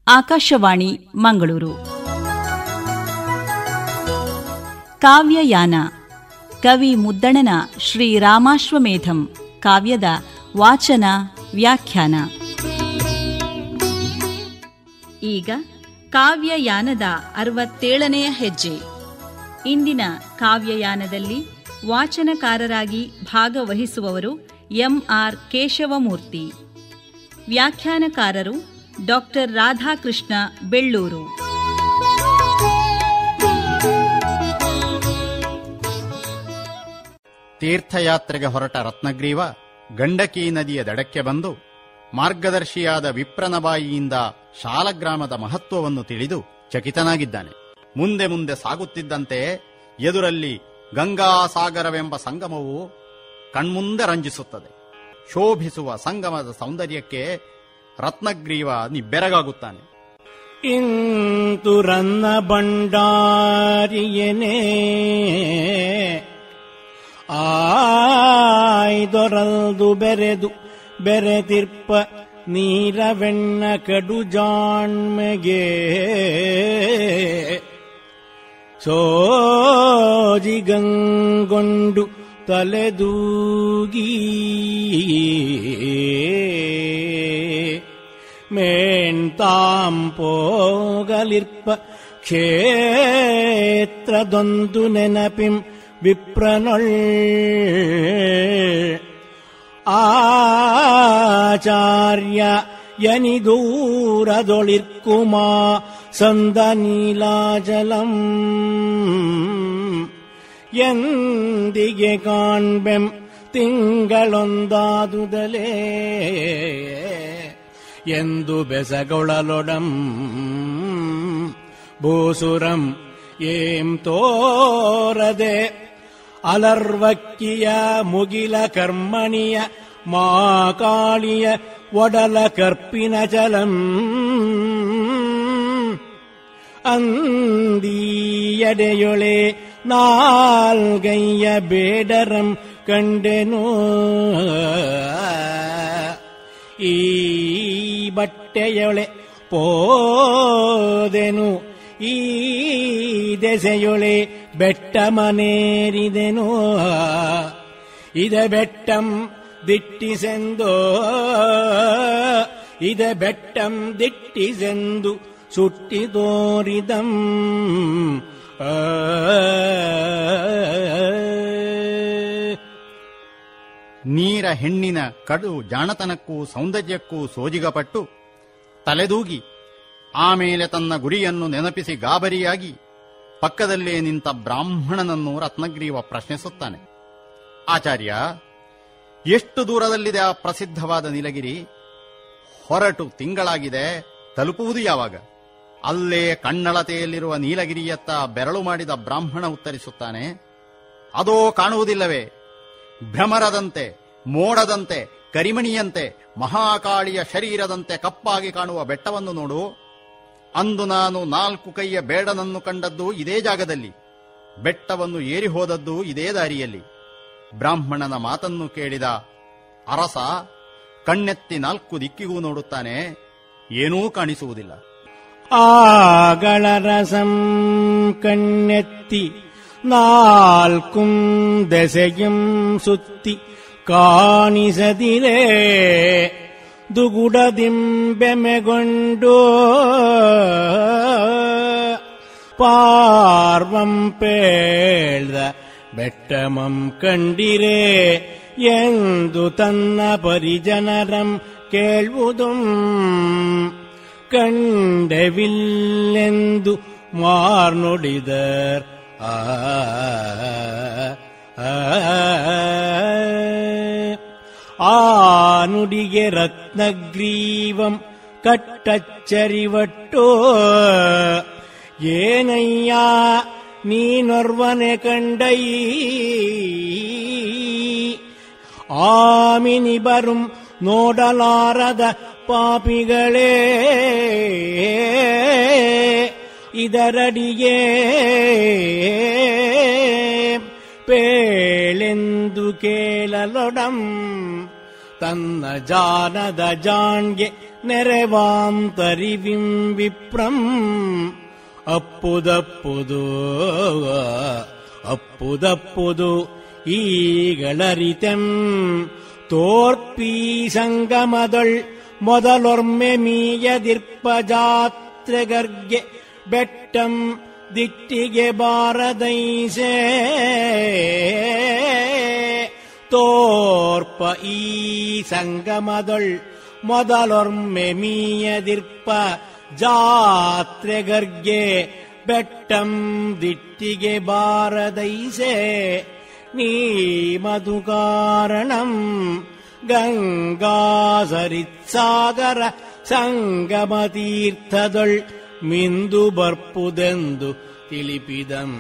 ಆಕಾಶವಾಣಿ ಮಂಗಳೂರು. ಕಾವ್ಯಯಾನ ಕವಿ ಮುದ್ದಣನ ಶ್ರೀರಾಮಾಶ್ವಮೇಧಂ ಕಾವ್ಯದ ವಾಚನ ವ್ಯಾಖ್ಯಾನ. ಈಗ ಕಾವ್ಯಯಾನದ 67ನೇ ಹೆಜ್ಜೆ. ಇಂದಿನ ಕಾವ್ಯಯಾನದಲ್ಲಿ ವಾಚನಕಾರರಾಗಿ ಭಾಗವಹಿಸುವವರು ಎಂಆರ್ ಕೇಶವಮೂರ್ತಿ. ವ್ಯಾಖ್ಯಾನಕಾರರು ಡಾಕ್ಟರ್ ರಾಧಾಕೃಷ್ಣ ಬೆಳ್ಳೂರು. ತೀರ್ಥಯಾತ್ರೆಗೆ ಹೊರಟ ರತ್ನಗ್ರೀವ ಗಂಡಕಿ ನದಿಯ ದಡಕ್ಕೆ ಬಂದು ಮಾರ್ಗದರ್ಶಿಯಾದ ವಿಪ್ರನ ಬಾಯಿಯಿಂದ ಶಾಲಗ್ರಾಮದ ಮಹತ್ವವನ್ನು ತಿಳಿದು ಚಕಿತನಾಗಿದ್ದಾನೆ. ಮುಂದೆ ಮುಂದೆ ಸಾಗುತ್ತಿದ್ದಂತೆ ಎದುರಲ್ಲಿ ಗಂಗಾಸಾಗರವೆಂಬ ಸಂಗಮವು ಕಣ್ಮುಂದೆ ರಂಜಿಸುತ್ತದೆ. ಶೋಭಿಸುವ ಸಂಗಮದ ಸೌಂದರ್ಯಕ್ಕೆ ರತ್ನಗ್ರೀವ ನಿಬ್ಬೆರಗಾಗುತ್ತಾನೆ. ಇಂತು ರನ್ನ ಬಂಡಾರಿಯನೇ ಆಯ್ದೊರಲ್ದು ಬೆರೆದು ಬೆರೆತಿರ್ಪ ನೀರವೆಣ್ಣ ಕಡು ಜಾಣ್ಮೆಗೆ ಸೋಜಿಗಂಗೊಂಡು ತಲೆದೂಗಿ ಮೇಣ್ತಾಂಪೋಗಲಿರ್ಪ ಕ್ಷೇತ್ರದೊಂದು ನೆನಪಿಂ ವಿಪ್ರನೊಳ್ ಆಚಾರ್ಯ ಯನಿದೂರದೊಳಿರ್ಕುಮಾ ಸಂದ ನೀಲಾಜಲಂ ಎಂದಿಗೆ ಕಾಣ್ಬೆಂ ತಿಂಗಳೊಂದಾದುದಲೇ ಎಂದು ಬೆಸಗೊಳಲೊಡಂ ಭೂಸುರಂ ಏಂ ತೋರದೆ ಅಲರ್ವಕ್ಕಿಯ ಮುಗಿಲ ಕರ್ಮಣಿಯ ಮಾಕಾಳಿಯ ಒಡಲ ಕರ್ಪಿನ ಚಲಂ ಅಂದಿಯಡೆಯೊಳೆ ನಾಲ್ಗಯ್ಯ ಬೇಡರಂ ಕಂಡೆನು. ಈ ಬಟ್ಟೆಯೊಳೆ ಪೋದೆನು, ಈ ದೆಸೆಯೊಳೆ ಬೆಟ್ಟ ಮನೇರಿದೆನು. ಇದ ಬೆಟ್ಟಂ ದಿಟ್ಟಿಸೆಂದೋ, ಇದ ಬೆಟ್ಟಂ ದಿಟ್ಟಿಸೆಂದು ಸುಟ್ಟಿ ತೋರಿದಂ. ನೀರ ಹೆಣ್ಣಿನ ಕಡು ಜಾಣತನಕ್ಕೂ ಸೌಂದರ್ಯಕ್ಕೂ ಸೋಜಿಗಪಟ್ಟು ತಲೆದೂಗಿ ಆಮೇಲೆ ತನ್ನ ಗುರಿಯನ್ನು ನೆನಪಿಸಿ ಗಾಬರಿಯಾಗಿ ಪಕ್ಕದಲ್ಲೇ ನಿಂತ ಬ್ರಾಹ್ಮಣನನ್ನು ರತ್ನಗ್ರೀವ ಪ್ರಶ್ನಿಸುತ್ತಾನೆ. ಆಚಾರ್ಯ, ಎಷ್ಟು ದೂರದಲ್ಲಿದೆ ಆ ಪ್ರಸಿದ್ಧವಾದ ನೀಲಗಿರಿ? ಹೊರಟು ತಿಂಗಳಾಗಿದೆ, ತಲುಪುವುದು ಯಾವಾಗ? ಅಲ್ಲೇ ಕಣ್ಣಳತೆಯಲ್ಲಿರುವ ನೀಲಗಿರಿಯತ್ತ ಬೆರಳು ಮಾಡಿದ ಬ್ರಾಹ್ಮಣ ಉತ್ತರಿಸುತ್ತಾನೆ, ಅದೋ ಕಾಣುವುದಿಲ್ಲವೇ? ಭ್ರಮರದಂತೆ, ಮೋಡದಂತೆ, ಕರಿಮಣಿಯಂತೆ, ಮಹಾಕಾಳಿಯ ಶರೀರದಂತೆ ಕಪ್ಪಾಗಿ ಕಾಣುವ ಬೆಟ್ಟವನ್ನು ನೋಡು. ಅಂದು ನಾನು 4 ಕೈಯ ಬೇಡನನ್ನು ಕಂಡದ್ದು ಇದೇ ಜಾಗದಲ್ಲಿ, ಬೆಟ್ಟವನ್ನು ಏರಿ ಹೋದದ್ದು ಇದೇ ದಾರಿಯಲ್ಲಿ. ಬ್ರಾಹ್ಮಣನ ಮಾತನ್ನು ಕೇಳಿದ ಅರಸ ಕಣ್ಣೆತ್ತಿ 4 ದಿಕ್ಕಿಗೂ ನೋಡುತ್ತಾನೆ, ಏನೂ ಕಾಣಿಸುವುದಿಲ್ಲ. ಆಗಳ ರಸಂ ಕಣ್ಣೆತ್ತಿ 4 ದೆಸೆಯಂ ಸುತ್ತಿ ಕಾಣಿಸದಿರೇ ದುಗುಡದಿಂಬೆಮೆಗೊಂಡು ಪಾರ್ವಂ ಪೇಳ್ದ ಬೆಟ್ಟಮಂ ಕಂಡಿರೇ ಎಂದು ತನ್ನ ಪರಿಜನರಂ ಕೇಳುವುದುಂ ಕಂಡೆವಿಲ್ಲೆಂದು ಮಾರ್ನುಡಿದರ್. ಆ ನುಡಿಗೆ ರತ್ನಗ್ರೀವಂ ಕಟ್ಟಚ್ಚರಿವಟ್ಟೋ, ಏನಯ್ಯ ನೀನೊರ್ವನೆ ಕಂಡೈ ಆಮಿನಿ ಬರುಂ ನೋಡಲಾರದ ಪಾಪಿಗಳೇ ಇದರಡಿಗೆ ಪೇಳೆಂದು ಕೇಳಲೊಡಂ ತನ್ನ ಜಾನದ ಜಾಣ್ಗೆ ನೆರೆವಾಂತರಿವಿಂ ವಿಪ್ರಂ ಅಪ್ಪುದಪ್ಪುದು ಈಗಳರಿತೆಂ ತೋರ್ಪೀ ಸಂಗಮದೊಳ್ ಮೊದಲೊರ್ಮೆ ಮೀಯದಿರ್ಪಜಾತ್ರೆಗರ್ಗೆ ಬೆಟ್ಟಂ ದಿಟ್ಟಿಗೆ ಬಾರದೈಸೆ ತೋರ್ಪ ಈ ಸಂಗಮದೊಳ್ ಮೊದಲೊರ್ಮೆ ಮೀಯದಿರ್ಪ ಜಾತ್ರೆಗರ್ಗೆ ಬೆಟ್ಟಂ ದಿಟ್ಟಿಗೆ ಬಾರದೈಸೆ ನೀ ಮಧುಕಾರಣಂ ಗಂಗಾಸರಿತ್ಸಾಗರ ಸಂಗಮತೀರ್ಥದೊಳ್ ಮಿಂದು ಬರ್ಪುದೆಂದು ತಿಳಿಪಿದಂ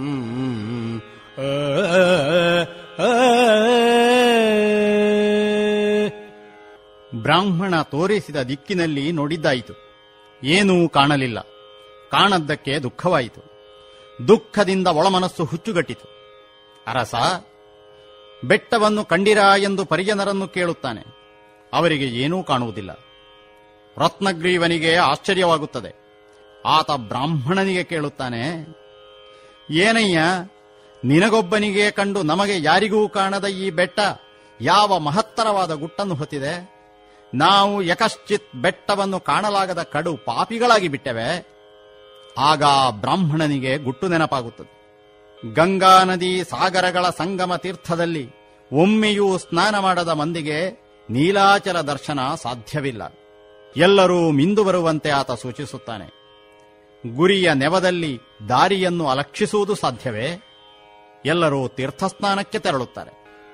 ಬ್ರಾಹ್ಮಣ ತೋರಿಸಿದ ದಿಕ್ಕಿನಲ್ಲಿ ನೋಡಿದ್ದಾಯಿತು. ಏನೂ ಕಾಣಲಿಲ್ಲ. ಕಾಣದ್ದಕ್ಕೆ ದುಃಖವಾಯಿತು. ದುಃಖದಿಂದ ಒಳಮನಸ್ಸು ಹುಚ್ಚುಗಟ್ಟಿತು. ಅರಸ, ಬೆಟ್ಟವನ್ನು ಕಂಡಿರಾ ಎಂದು ಪರಿಜನರನ್ನು ಕೇಳುತ್ತಾನೆ. ಅವರಿಗೆ ಏನೂ ಕಾಣುವುದಿಲ್ಲ. ರತ್ನಗ್ರೀವನಿಗೆ ಆಶ್ಚರ್ಯವಾಗುತ್ತದೆ. ಆತ ಬ್ರಾಹ್ಮಣನಿಗೆ ಕೇಳುತ್ತಾನೆ, ಏನಯ್ಯ, ನಿನಗೊಬ್ಬನಿಗೆ ಕಂಡು ನಮಗೆ ಯಾರಿಗೂ ಕಾಣದ ಈ ಬೆಟ್ಟ ಯಾವ ಮಹತ್ತರವಾದ ಗುಟ್ಟನ್ನು ಹೊತ್ತಿದೆ? ನಾವು ಯಕಶ್ಚಿತ್ ಬೆಟ್ಟವನ್ನು ಕಾಣಲಾಗದ ಕಡು ಪಾಪಿಗಳಾಗಿ ಬಿಟ್ಟೆವೆ. ಆಗ ಬ್ರಾಹ್ಮಣನಿಗೆ ಗುಟ್ಟು ನೆನಪಾಗುತ್ತದೆ. ಗಂಗಾ ನದಿ ಸಾಗರಗಳ ಸಂಗಮ ತೀರ್ಥದಲ್ಲಿ ಒಮ್ಮೆಯೂ ಸ್ನಾನ ಮಾಡದ ಮಂದಿಗೆ ನೀಲಾಚಲ ದರ್ಶನ ಸಾಧ್ಯವಿಲ್ಲ. ಎಲ್ಲರೂ ಮಿಂದು ಬರುವಂತೆ ಆತ ಸೂಚಿಸುತ್ತಾನೆ. ಗುರಿಯ ನೆವದಲ್ಲಿ ದಾರಿಯನ್ನು ಅಲಕ್ಷಿಸುವುದು ಸಾಧ್ಯವೇ? ಎಲ್ಲರೂ ತೀರ್ಥಸ್ನಾನಕ್ಕೆ ತೆರಳುತ್ತಾರೆ.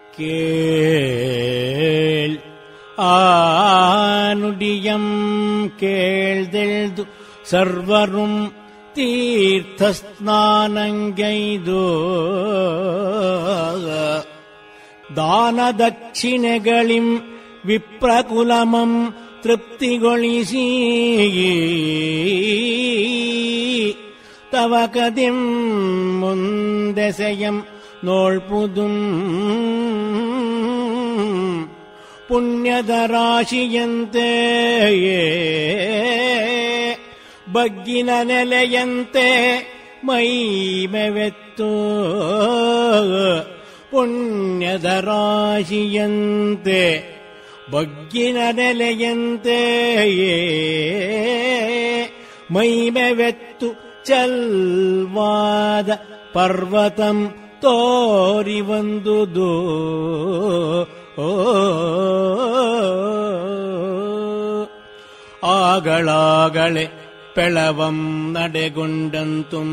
ಕೇಳ್ ಆ ನುಡಿಯಂ ಕೇಳ್ದೆಳ್ದು ಸರ್ವರುಂ ತೀರ್ಥಸ್ನಾನಂಗೈದು ದಾನ ದಕ್ಷಿಣೆಗಳಿಂ ವಿಪ್ರಕುಲಮಂ ತೃಪ್ತಿಗೊಳಿಸಿ ತವಕದಿಂ ಮುಂದೆಸೆಯಂ ನೋಳ್ಪುದುಂ ಪುಣ್ಯದ ರಾಶಿಯಂತೆ ಬಗ್ಗಿನ ನೆಲೆಯಂತೆ ಮೈಮೆವೆತ್ತು ಪುಣ್ಯದ ರಾಶಿಯಂತೆ ಬಗ್ಗಿನ ನೆಲೆಯಂತೆ ಮೈಮೆವೆತ್ತು ಚಲ್ವಾದ ಪರ್ವತಂ ತೋರಿ ಒಂದುದು ಆಗಳಾಗಳೆ ಪೆಳವಂ ನಡೆಗೊಂಡಂತುಂ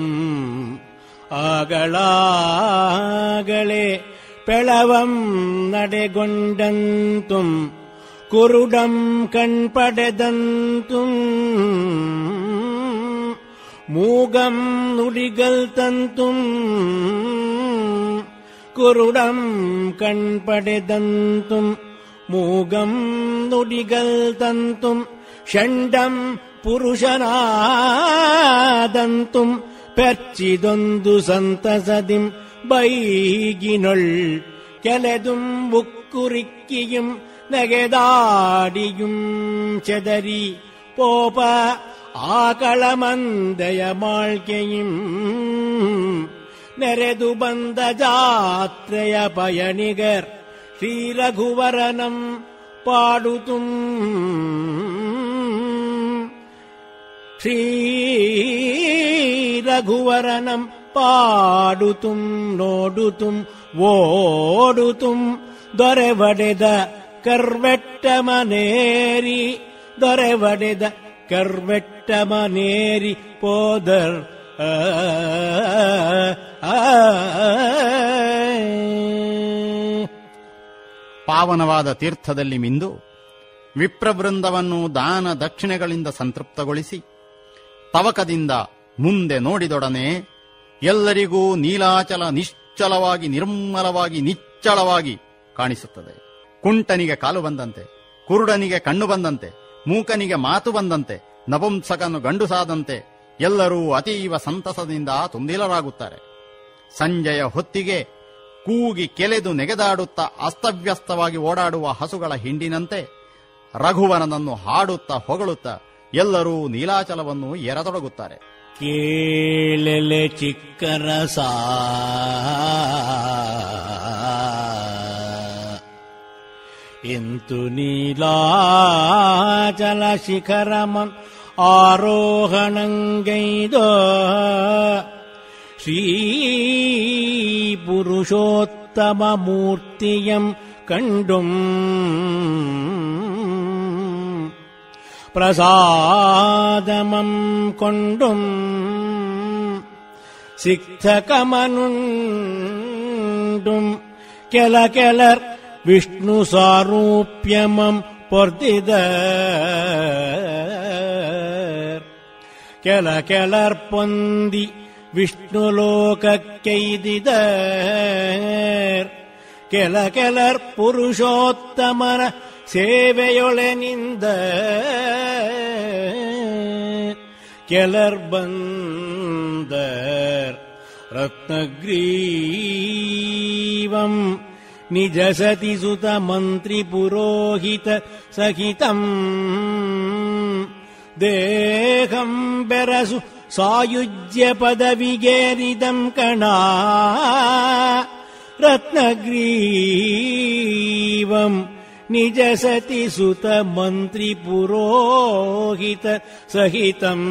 ಆಗಳಾಗಳೆ ಪೆಳವಂ ನಡೆಗೊಂಡಂತುಂ ಕುರುಡಂ ಕಣ್ಪಡೆದಂತುಂ ಮೂಗಂ ನುಡಿಗಲ್ ತಂತುಂ ಕುರುಡಂ ಕಣ್ಪಡೆದಂತುಂ ಮೂಗಂ ನುಡಿಗಲ್ ತಂತುಂ ಷಂಡಂ ಪುರುಷನಾದಂತುಂ ಪೆರ್ಚಿದೊಂದು ಸಂತಸದಿಂ ಬೈಗಿನೊಳ್ ಕೆಲೆದುಂ ಬುಕ್ಕುರಿಕ್ಕಿയും ನಗೆದಾಡಿയും ചെതറി പോപ ആകളമന്ദയ മാൾക്കെയും ನೆರೆದು ಬಂದ ಜಾತ್ರೆಯ ಪಯಣಿಗರ್ ಶ್ರೀ ರಘುವರನಂ ಪಾಡುತುಂ ಶ್ರೀ ರಘುವರನಂ ಪಾಡುತುಂ ನೋಡುತುಂ ಓಡುತುಂ ದೊರೆವಡೆದ ಕರ್ವೆಟ್ಟಮನೇರಿ ದೊರೆವಡೆದ ಕರ್ವೆಟ್ಟಮನೇರಿ ಪೋದರ್ ಪಾವನವಾದ ತೀರ್ಥದಲ್ಲಿ ಮಿಂದು ವಿಪ್ರವೃಂದವನ್ನು ದಾನ ದಕ್ಷಿಣೆಗಳಿಂದ ಸಂತೃಪ್ತಗೊಳಿಸಿ ತವಕದಿಂದ ಮುಂದೆ ನೋಡಿದೊಡನೆ ಎಲ್ಲರಿಗೂ ನೀಲಾಚಲ ನಿಶ್ಚಲವಾಗಿ ನಿರ್ಮಲವಾಗಿ ನಿಚ್ಚಳವಾಗಿ ಕಾಣಿಸುತ್ತದೆ. ಕುಂಟನಿಗೆ ಕಾಲು ಬಂದಂತೆ, ಕುರುಡನಿಗೆ ಕಣ್ಣು ಬಂದಂತೆ, ಮೂಕನಿಗೆ ಮಾತು ಬಂದಂತೆ, ನಪುಂಸಕನು ಗಂಡುಸಾದಂತೆ ಎಲ್ಲರೂ ಅತೀವ ಸಂತಸದಿಂದ ತುಂದಿಲರಾಗುತ್ತಾರೆ. ಸಂಜೆಯ ಹೊತ್ತಿಗೆ ಕೂಗಿ ಕೆಲೆದು ನೆಗೆದಾಡುತ್ತಾ ಅಸ್ತವ್ಯಸ್ತವಾಗಿ ಓಡಾಡುವ ಹಸುಗಳ ಹಿಂಡಿನಂತೆ ರಘುವರನನ್ನು ಹಾಡುತ್ತಾ ಹೊಗಳುತ್ತಾ ಎಲ್ಲರೂ ನೀಲಾಚಲವನ್ನು ಎರತೊಡಗುತ್ತಾರೆ. ಕೇಳೆಲೆ ಚಿಕ್ಕರಸ ಇಂತು ನೀಲಾಚಲ ಶಿಖರಮಂ ಆರೋಹಣಂಗೈದೋ ಶ್ರೀ ಪುರುಷೋತ್ತಮ ಮೂರ್ತಿಯಂ ಕಂಡುಂ பிரசாதமம் கொண்டும் சிக்தகமனுண்டும் கெலகெலர் விஷ்ணு சாரூப்யமம் பொர்திதர் கெலகெலர் பொந்தி ವಿಷ್ಣುಲೋಕಕ್ಕೈದಿದರ್ ಕೆಲಕೆಲರ್ ಪುರುಷೋತ್ತಮನ ಸೇವೆಯೊಳೆನಿಂದ ಕೆಲರ್ ಬಂದರ್ ರತ್ನಗ್ರೀವಂ ನಿಜ ಸತಿ ಸುತ ಮಂತ್ರಿ ಪುರೋಹಿತ ಸಹಿತಂ ದೇಹಂ ಬೆರಸು ಸಾಯುಜ್ಯ ಪದವಿಗೇರಿದಂ ಕಣ ರತ್ನಗ್ರೀವಂ ನಿಜ ಸತಿ ಸುತ ಮಂತ್ರಿ ಪುರೋಹಿತ ಸಹಿತಂ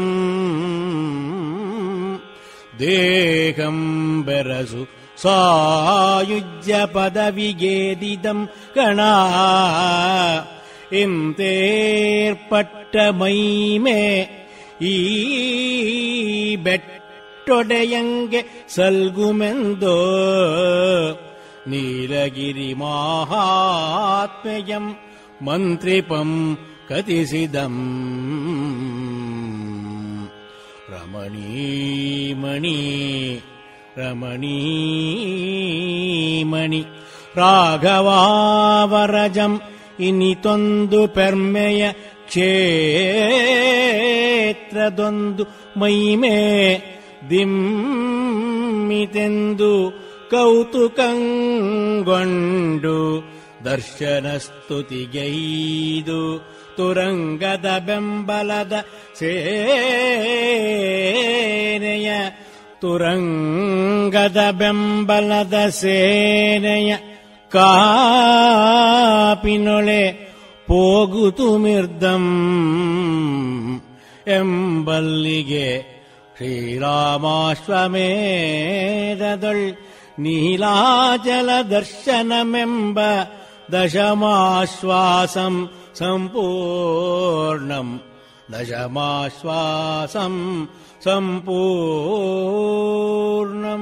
ದೇಹಂ ಬೆರಸು ಸಾಯುಜ್ಯ ಪದವಿಗೇದಿದಂ ಕಣ ಇಂತೇರ್ಪಟ್ಟ ಮೈಮೆ ಈ ಬೆಟ್ಟೊಡೆಯಂಗೆ ಸಲ್ಗುಮೆಂದೋ ನೀಲಗಿರಿ ಮಾಹಾತ್ಮ್ಯಂ ಮಂತ್ರಿಪಂ ಕಥಿಸಿದಂ ರಮಣೀಮಣಿ ರಮಣೀಮಣಿ ರಾಘವಾವರಜಂ ಇನಿತೊಂದು ಪೆರ್ಮೆಯ ಕ್ಷೇತ್ರದೊಂದು ಮೈಮೆ ದಿಮ್ಮಿತೆಂದು ಕೌತುಕಂಗೊಂಡು ದರ್ಶನ ಸ್ತುತಿಗೈದು ತುರಂಗದ ಬೆಂಬಲದ ಸೇನೆಯ ತುರಂಗದ ಬೆಂಬಲದ ಸೇನೆಯ ಕಾಪಿನೊಳೆ ಪೋಗುತುಮಿರ್ದಂ ಎಂಬಲ್ಲಿಗೆ ಶ್ರೀರಾಮಾಶ್ವಮೇಧದೊಳ್ ನೀಲಾಚಲ ದರ್ಶನಮೆಂಬ ದಶಮಾಶ್ವಾಸಂ ಸಂಪೂರ್ಣಂ ದಶಮಾಶ್ವಾಸಂ ಸಂಪೂರ್ಣಂ.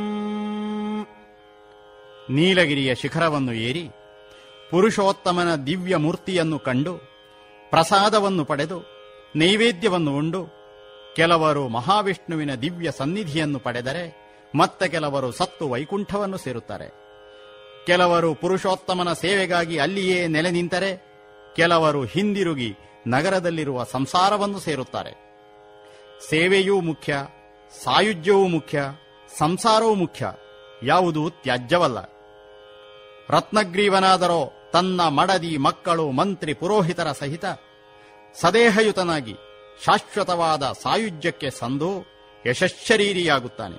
ನೀಲಗಿರಿಯ ಶಿಖರವನ್ನು ಏರಿ ಪುರುಷೋತ್ತಮನ ದಿವ್ಯ ಮೂರ್ತಿಯನ್ನು ಕಂಡು ಪ್ರಸಾದವನ್ನು ಪಡೆದು ನೈವೇದ್ಯವನ್ನು ಉಂಡು ಕೆಲವರು ಮಹಾವಿಷ್ಣುವಿನ ದಿವ್ಯ ಸನ್ನಿಧಿಯನ್ನು ಪಡೆದರೆ ಮತ್ತೆ ಕೆಲವರು ಸತ್ತು ವೈಕುಂಠವನ್ನು ಸೇರುತ್ತಾರೆ. ಕೆಲವರು ಪುರುಷೋತ್ತಮನ ಸೇವೆಗಾಗಿ ಅಲ್ಲಿಯೇ ನೆಲೆ ನಿಂತರೆ ಕೆಲವರು ಹಿಂದಿರುಗಿ ನಗರದಲ್ಲಿರುವ ಸಂಸಾರವನ್ನು ಸೇರುತ್ತಾರೆ. ಸೇವೆಯೂ ಮುಖ್ಯ, ಸಾಯುಜ್ಯವೂ ಮುಖ್ಯ, ಸಂಸಾರವೂ ಮುಖ್ಯ, ಯಾವುದೂ ತ್ಯಾಜ್ಯವಲ್ಲ. ರತ್ನಗ್ರೀವನಾದರೋ ತನ್ನ ಮಡದಿ ಮಕ್ಕಳು ಮಂತ್ರಿ ಪುರೋಹಿತರ ಸಹಿತ ಸದೇಹಯುತನಾಗಿ ಶಾಶ್ವತವಾದ ಸಾಯುಜ್ಯಕ್ಕೆ ಸಂದು ಯಶಶ್ಶರೀರಿಯಾಗುತ್ತಾನೆ.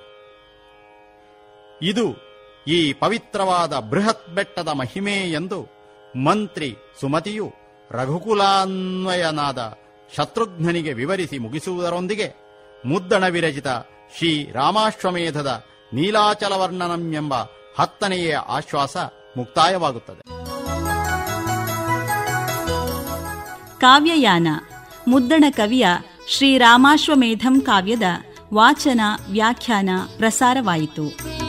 ಇದು ಈ ಪವಿತ್ರವಾದ ಬೃಹತ್ ಬೆಟ್ಟದ ಮಹಿಮೆ ಎಂದು ಮಂತ್ರಿ ಸುಮತಿಯು ರಘುಕುಲಾನ್ವಯನಾದ ಶತ್ರುಘ್ನನಿಗೆ ವಿವರಿಸಿ ಮುಗಿಸುವುದರೊಂದಿಗೆ ಮುದ್ದಣ ವಿರಚಿತ ಶ್ರೀ ರಾಮಾಶ್ವಮೇಧದ ನೀಲಾಚಲವರ್ಣನಂ ಎಂಬ 10ನೆಯ ಆಶ್ವಾಸ ಮುಕ್ತಾಯವಾಗುತ್ತದೆ. ಕಾವ್ಯಯಾನ ಮುದ್ದಣ ಕವಿಯ ಶ್ರೀರಾಮಾಶ್ವಮೇಧಂ ಕಾವ್ಯದ ವಾಚನ ವ್ಯಾಖ್ಯಾನ ಪ್ರಸಾರವಾಯಿತು.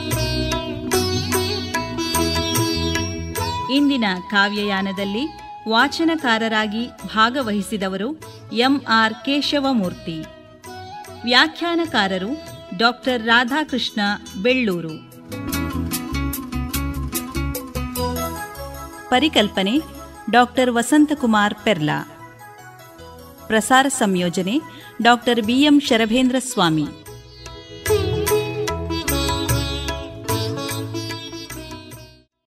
ಇಂದಿನ ಕಾವ್ಯಯಾನದಲ್ಲಿ ವಾಚನಕಾರರಾಗಿ ಭಾಗವಹಿಸಿದವರು ಎಂಆರ್ ಕೇಶವಮೂರ್ತಿ, ವ್ಯಾಖ್ಯಾನಕಾರರು ಡಾಕ್ಟರ್ ರಾಧಾಕೃಷ್ಣ ಬೆಳ್ಳೂರು, ಪರಿಕಲ್ಪನೆ ಡಾಕ್ಟರ್ ವಸಂತಕುಮಾರ್ ಪೆರ್ಲಾ, ಪ್ರಸಾರ ಸಂಯೋಜನೆ ಡಾಕ್ಟರ್ ಬಿಎಂ ಶರಭೇಂದ್ರ ಸ್ವಾಮಿ.